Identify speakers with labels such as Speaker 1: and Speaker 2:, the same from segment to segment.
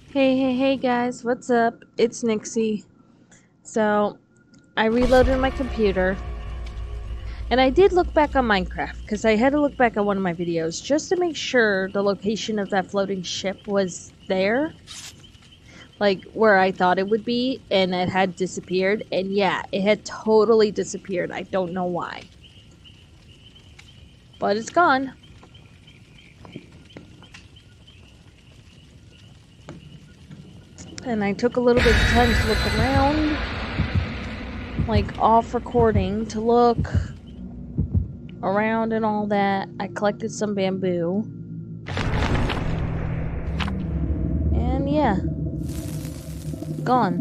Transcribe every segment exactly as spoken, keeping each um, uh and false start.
Speaker 1: Hey, hey, hey guys, what's up? It's Nixie. So, I reloaded my computer, and I did look back on Minecraft, because I had to look back on one of my videos just to make sure the location of that floating ship was there, like where I thought it would be, and it had disappeared, and yeah, it had totally disappeared. I don't know why. But it's gone. And I took a little bit of time to look around, like off recording, to look around and all that. I collected some bamboo. And yeah, gone.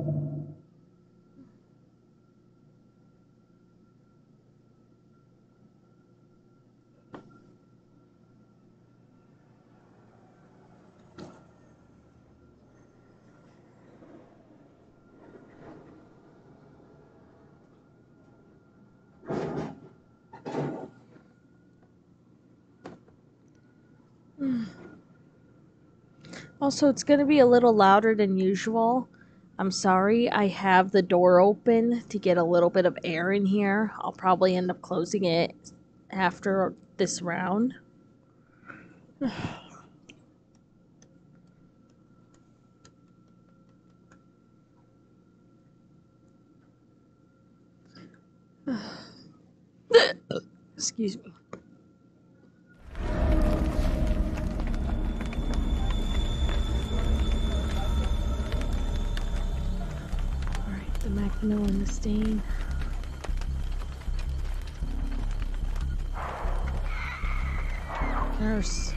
Speaker 1: Also, it's going to be a little louder than usual. I'm sorry, I have the door open to get a little bit of air in here. I'll probably end up closing it after this round. Excuse me. Alright, the Macmillan and the stain. Nurse.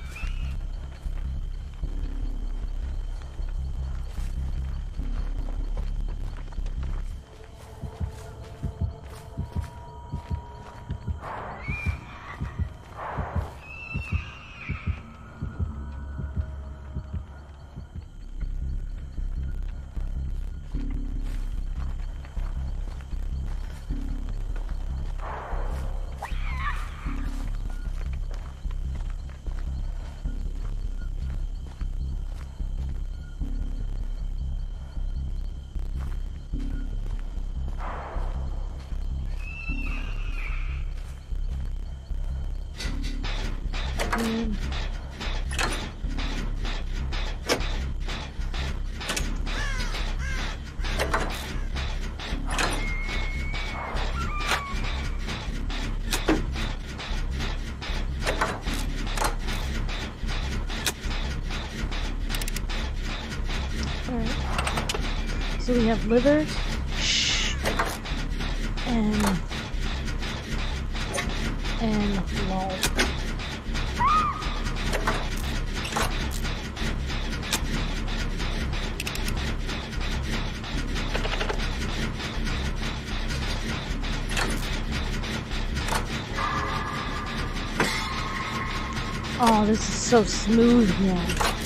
Speaker 1: Mm. Alright. So we have liver. Shh. And. And lol. Oh, this is so smooth now.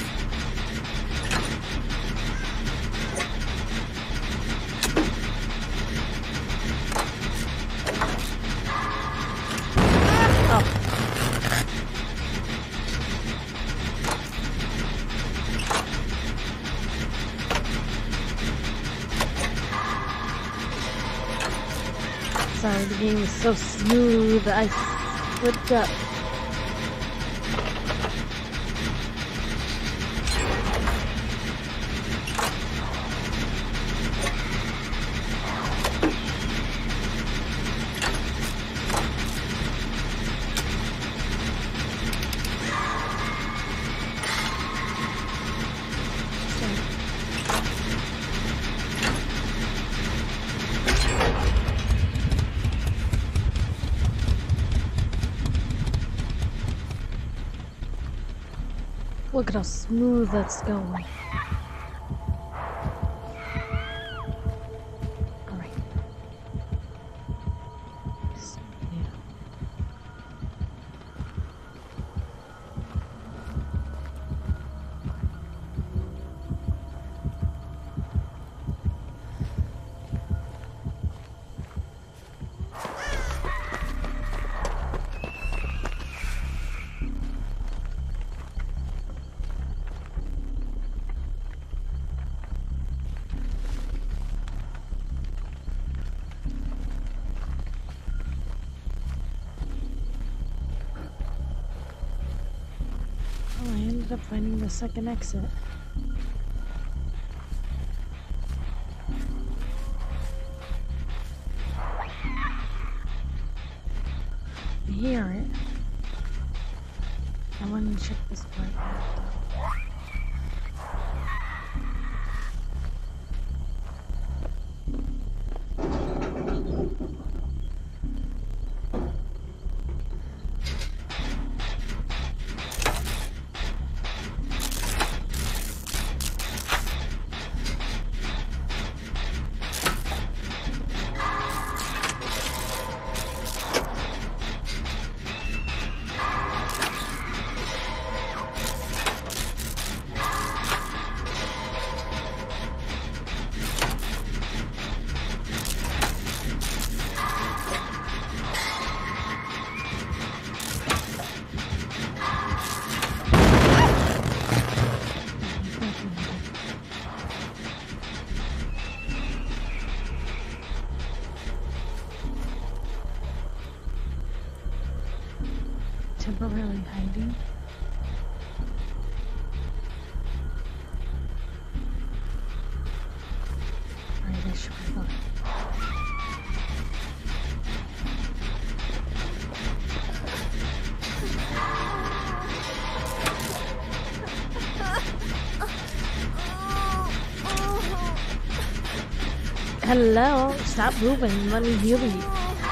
Speaker 1: Sorry, the game is so smooth. I slipped up. Look at how smooth that's going. Alright. Yeah. up finding the second exit. I hear it. I want to check this part out though. Temporarily hiding. Alright, that should be fine. Hello, stop moving, let me heal you.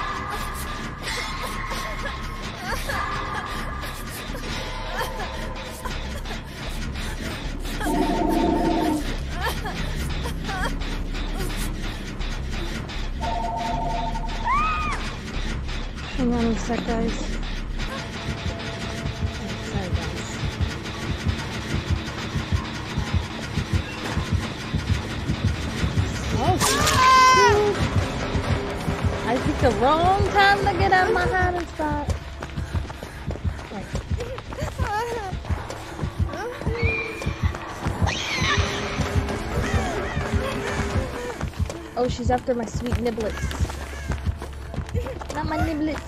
Speaker 1: Hang on a sec, guys. Sorry, guys. Oh, shoot. I picked the wrong time to get out of my hiding spot. Right. Oh, she's after my sweet niblets. Not my niblets.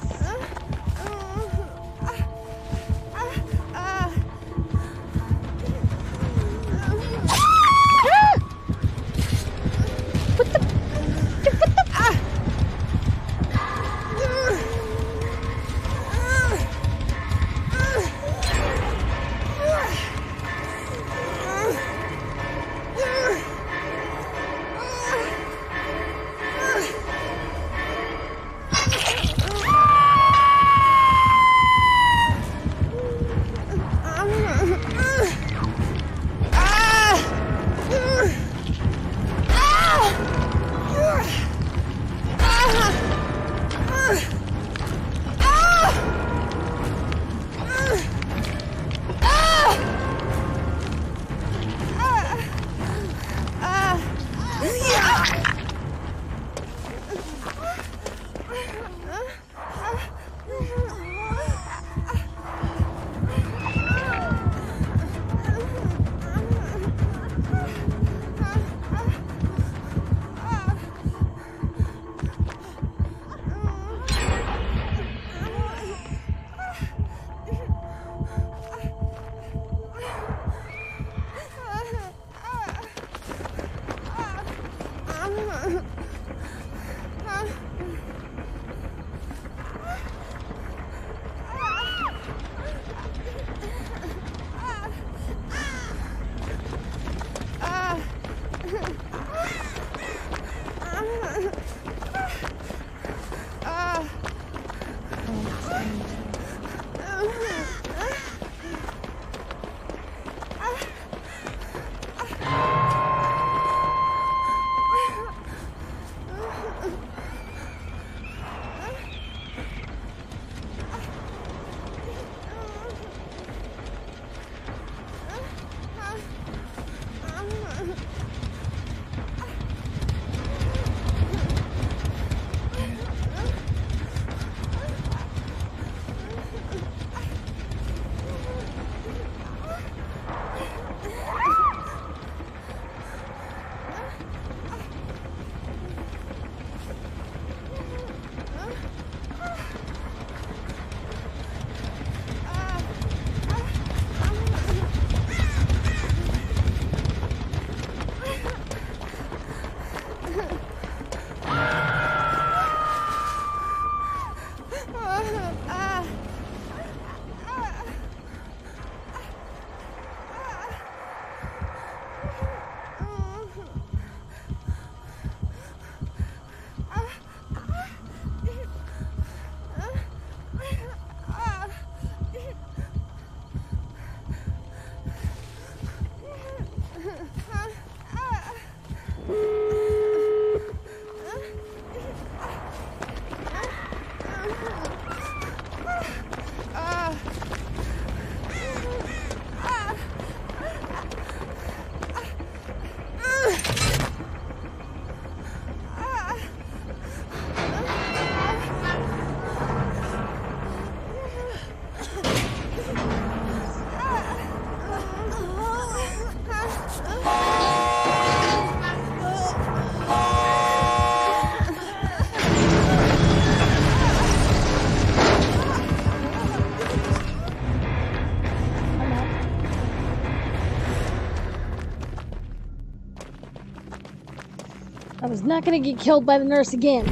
Speaker 1: I was not gonna get killed by the nurse again.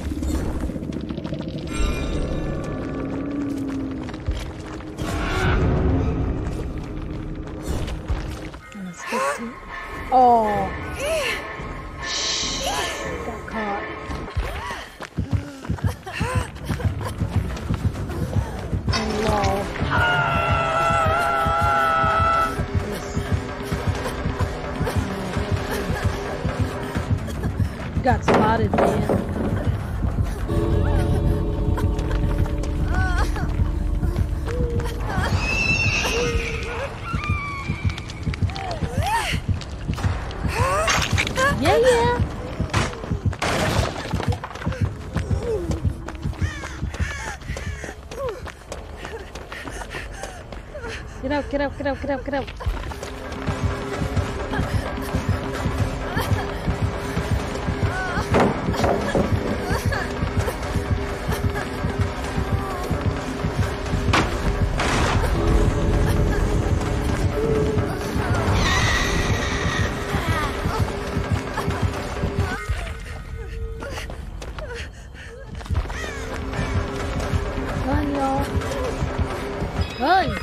Speaker 1: Oh. Got caught. Oh no. Got spotted, man. Yeah, yeah. Get out, get out, get out, get out, get out. Run, y'all. Run!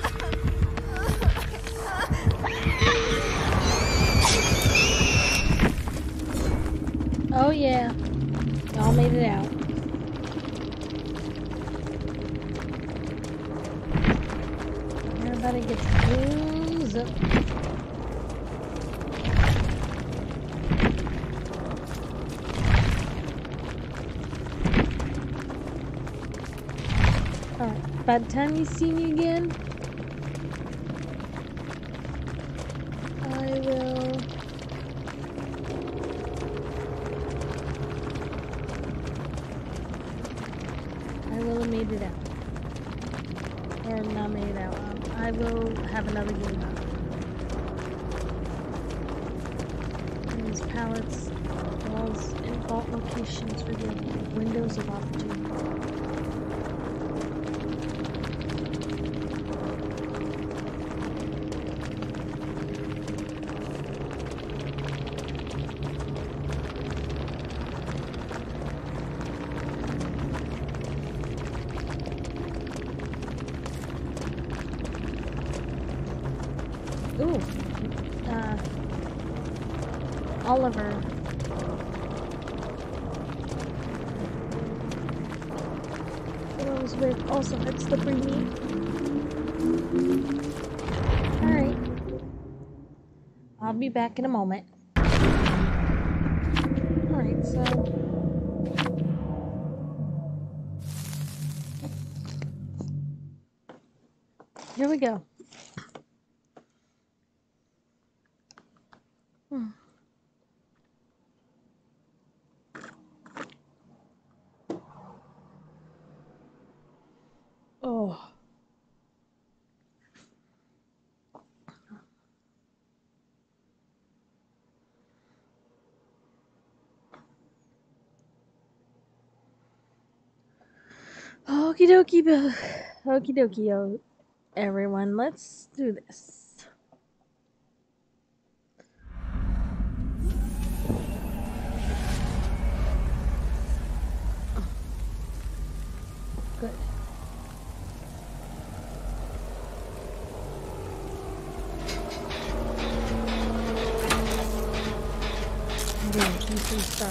Speaker 1: Oh yeah, y'all made it out. Everybody gets booze up. Alright, by the time you see me again, I will... I will have made it out. Or not made it out. Um, I will have another game out. And these pallets, walls, and vault locations reveal windows of opportunity. Ooh, uh, Oliver. It was weird. Also, it's the free meat. Alright. I'll be back in a moment. Alright, so... here we go. Hmm. Oh. Okie dokie, Bill. Okie dokie, yo. Everyone, let's do this. Good. Then you can start.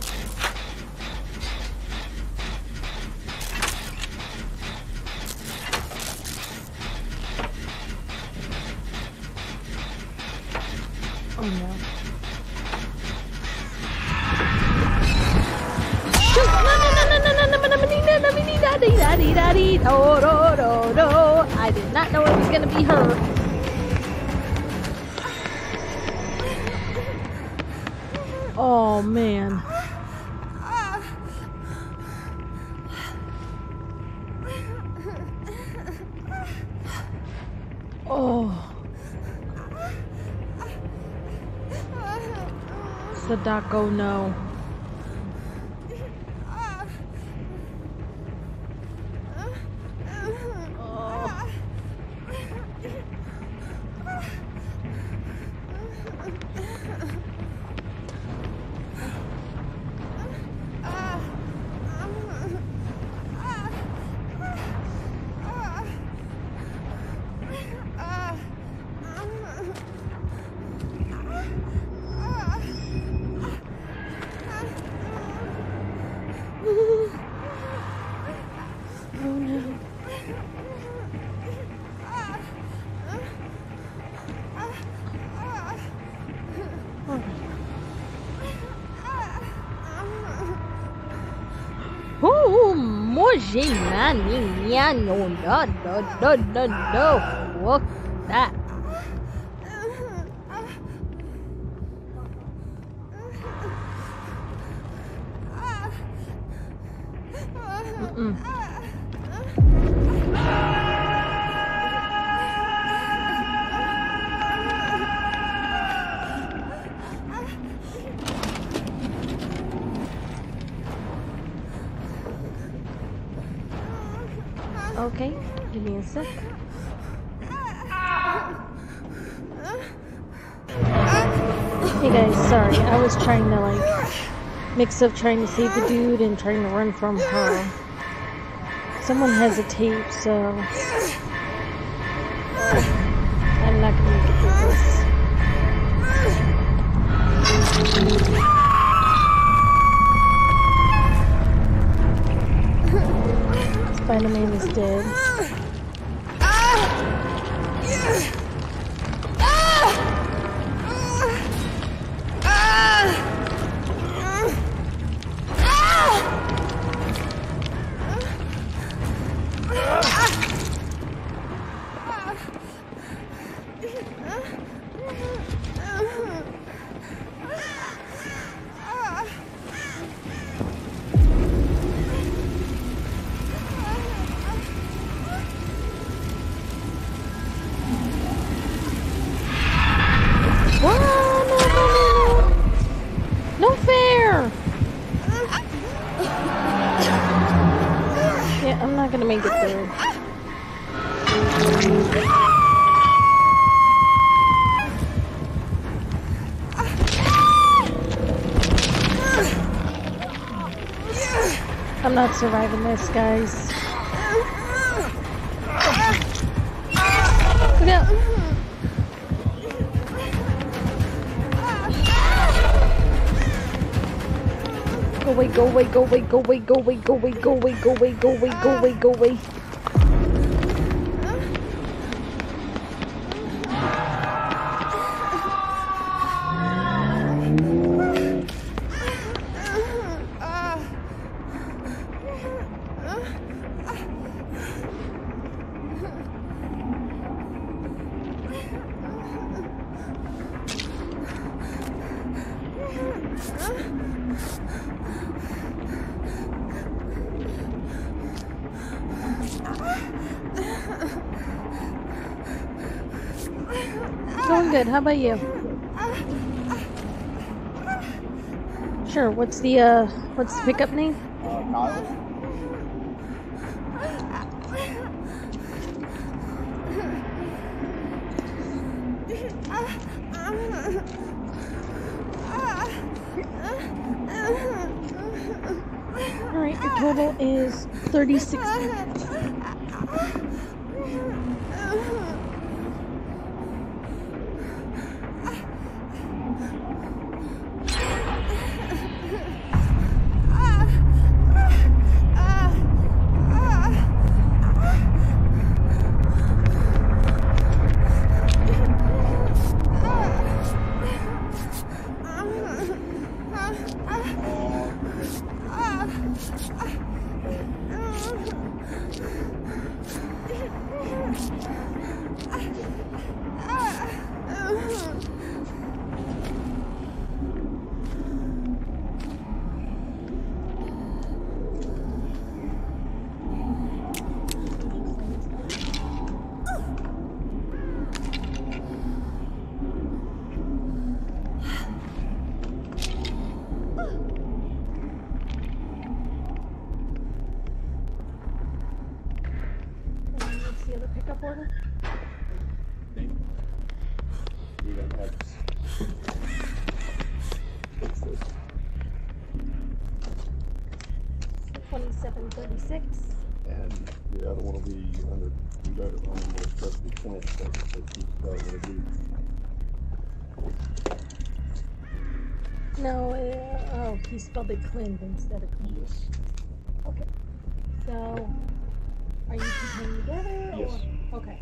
Speaker 1: Oh no. Shoot! No, no, no, no, no, no, no, no, no, no, no, no, no, no, no. I did not know it was gonna be her. Oh man. Oh. Sadako, no. no, no, no, no, no. Look at that. Mm-mm. Okay, give me a sec. Hey guys, sorry, I was trying to like mix up trying to save the dude and trying to run from her. Someone has a tape, so I'm not gonna make it through this. Spider-Man is dead. I'm not gonna make it through. I'm not surviving this, guys. Look out! Go away, go away, go away, go away, go away, go away, go away, go away, go away, go away, go away. Going good. How about you? Sure. What's the uh? What's the pickup name?
Speaker 2: Uh, Kyle.
Speaker 1: All right. Your total is thirty-six. Pickup order?
Speaker 2: We don't have
Speaker 1: twenty-seven thirty-six.
Speaker 2: and the other one will be under, we got it on the supposed to be twenty, so it's probably gonna be.
Speaker 1: No, uh, oh, he spelled it Clint instead of Clint.
Speaker 2: Yes.
Speaker 1: Okay. So, are you two playing together?
Speaker 2: Yes.
Speaker 1: Or? Okay.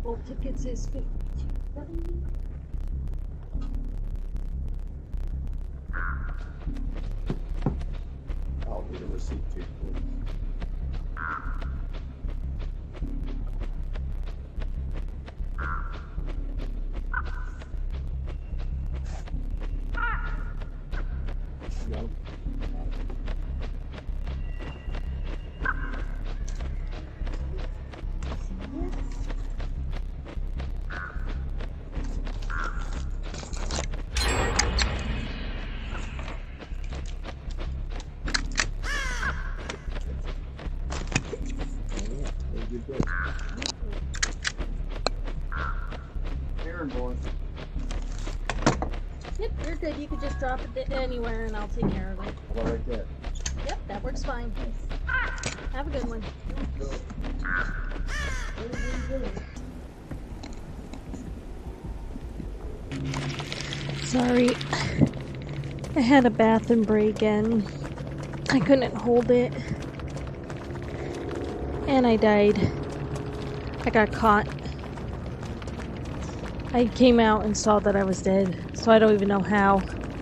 Speaker 1: Both tickets is fifty-two seventy.
Speaker 2: I'll need a receipt too, please. Yep. Aaron boy.
Speaker 1: Yep, you're good. You could just drop it anywhere and I'll take care of it.
Speaker 2: How about right there?
Speaker 1: Yep, that works fine. Have a good one. Sorry. I had a bathroom break and I couldn't hold it. And I died. I got caught. I came out and saw that I was dead, so I don't even know how.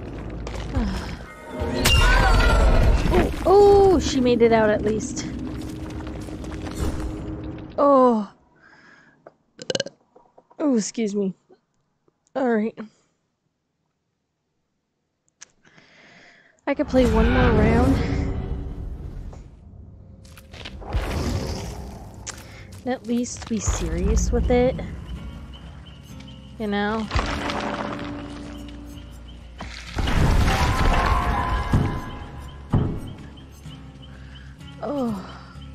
Speaker 1: Oh, oh, she made it out at least. Oh. Oh, excuse me. Alright. I could play one more round. And at least be serious with it. You know? Oh.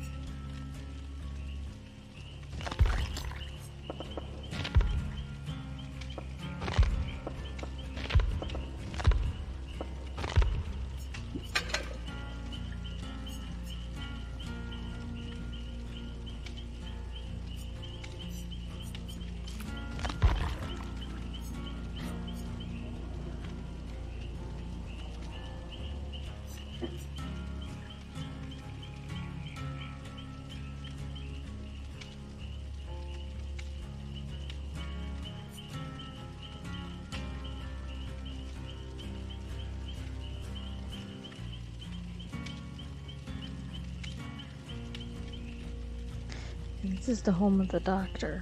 Speaker 1: This is the home of the doctor.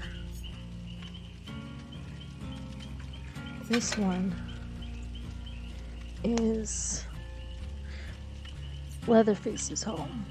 Speaker 1: This one is Leatherface's home.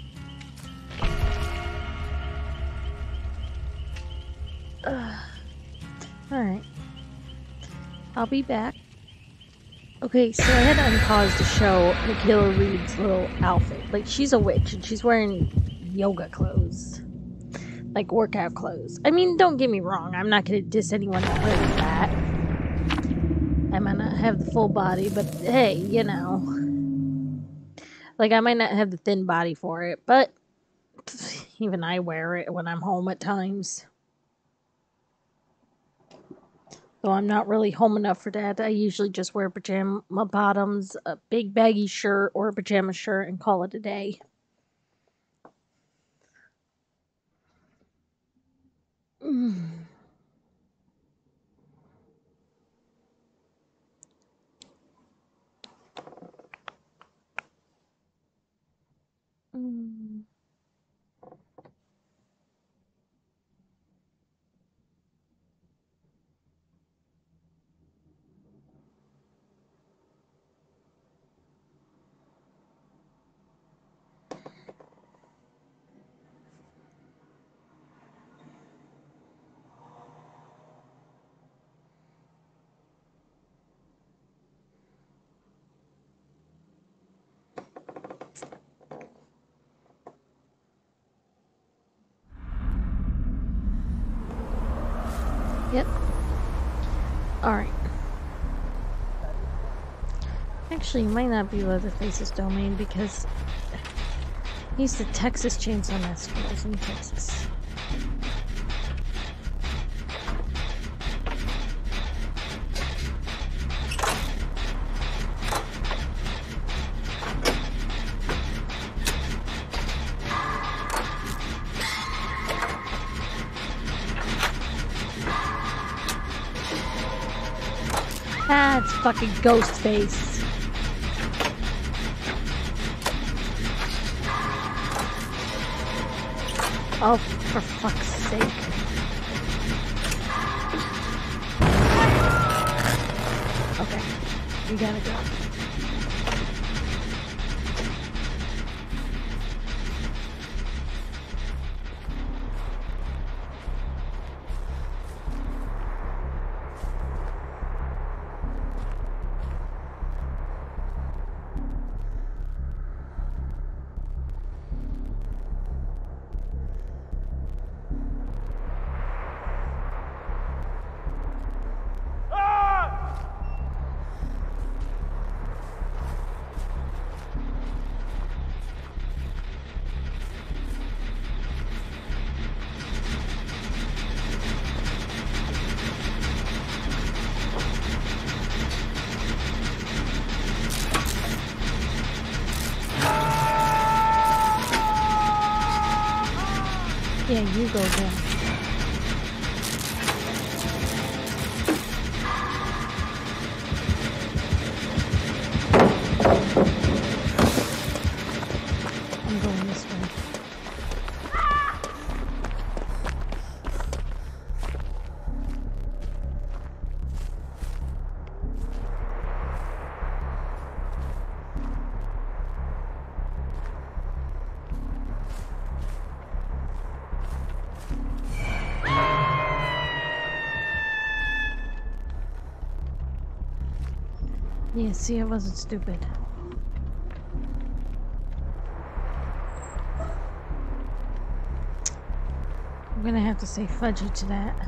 Speaker 1: Uh, Alright. I'll be back. Okay, so I had to unpause to show Michaela Reed's little outfit. Like, she's a witch and she's wearing yoga clothes. Like workout clothes. I mean, don't get me wrong. I'm not going to diss anyone that wears that. I might not have the full body, but hey, you know. Like, I might not have the thin body for it, but even I wear it when I'm home at times. Though I'm not really home enough for that. I usually just wear pajama bottoms, a big baggy shirt, or a pajama shirt and call it a day. Mm. Mm. Yep. Alright. Actually, it might not be Leatherface's domain because he's the Texas Chainsaw Massacre in Texas. fucking ghost face. Oh, for fuck's sake. Okay, we gotta go. Yeah, you go there. I'm going this way. Yeah, see, I wasn't stupid. I'm gonna have to say fudge it to that.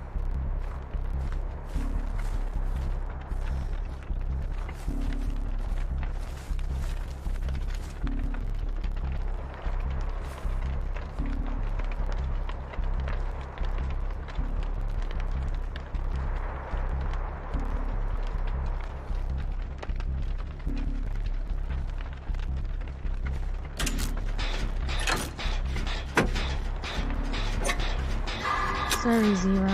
Speaker 1: Sorry, Zero.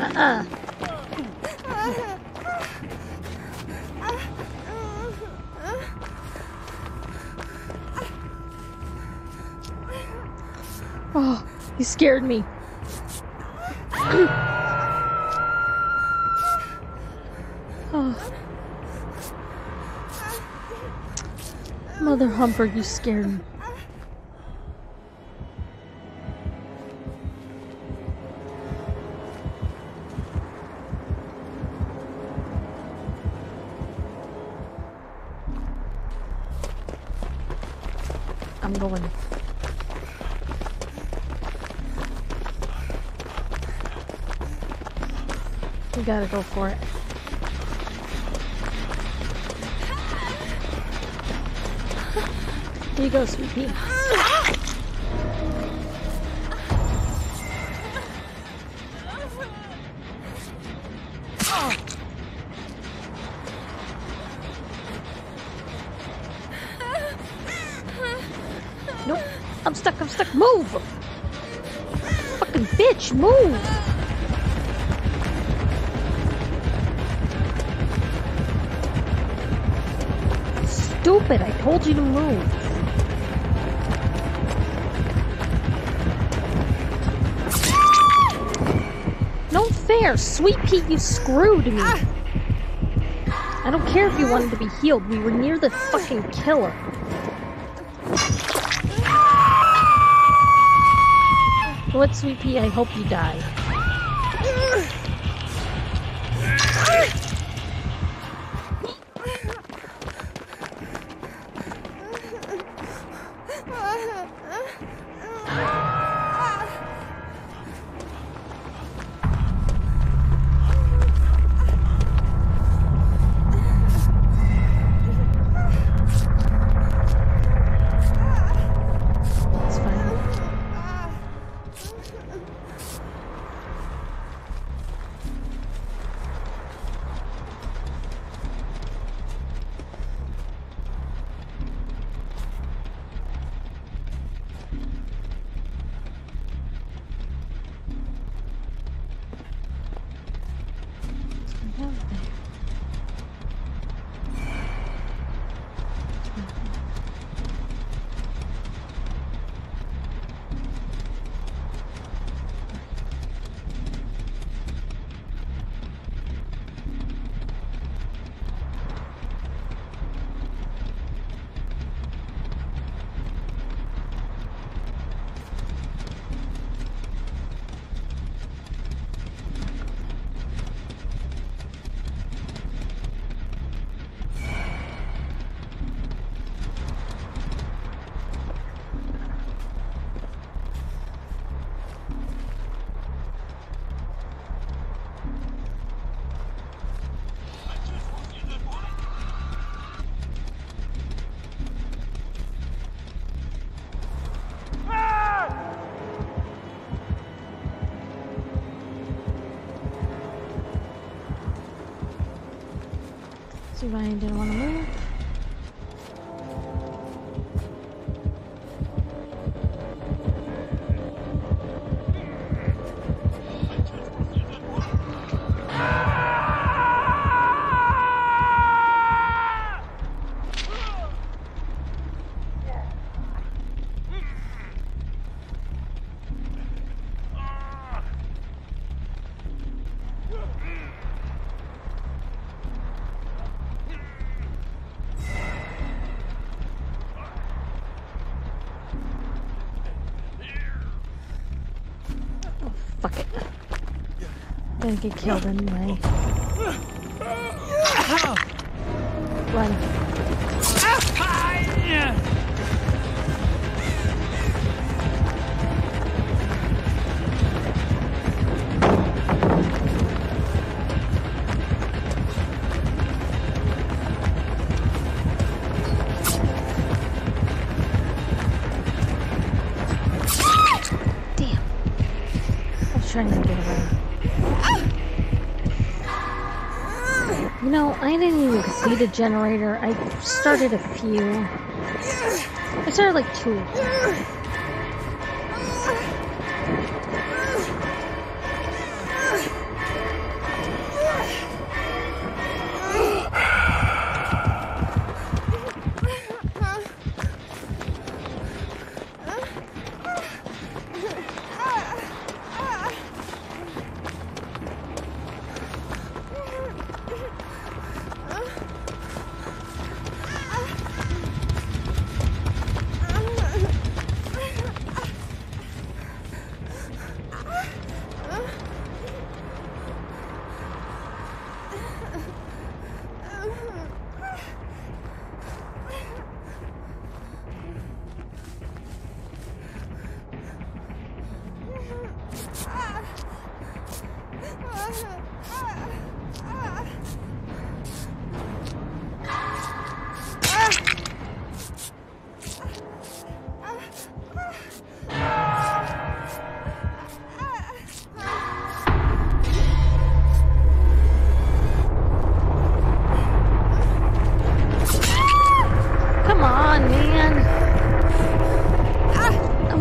Speaker 1: Uh-uh. Oh, he scared me. Oh. Mother Humper, you scared me. I'm going. We gotta go for it. Here you go, sweet pea. Nope. I'm stuck, I'm stuck. Move! Fucking bitch, move! Stupid, I told you to move. No fair, sweet pea, you screwed me. I don't care if you wanted to be healed. We were near the fucking killer. What, sweet pea? I hope you die. See if I didn't want to move. Fuck it. Gonna get killed anyway. Run. Trying to get away. You know, I didn't even see the generator. I started a few. I started like two.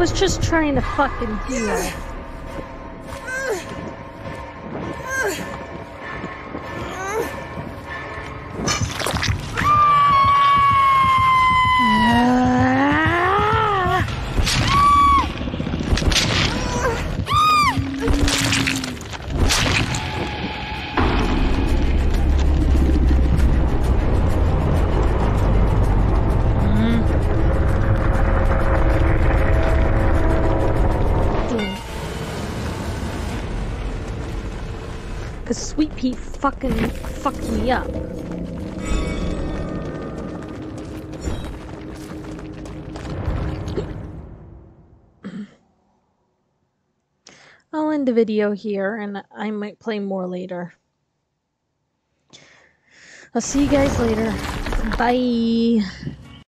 Speaker 1: was just trying to fucking heal. Cause Sweet Pea fucking fucked me up. I'll end the video here and I might play more later. I'll see you guys later. Bye.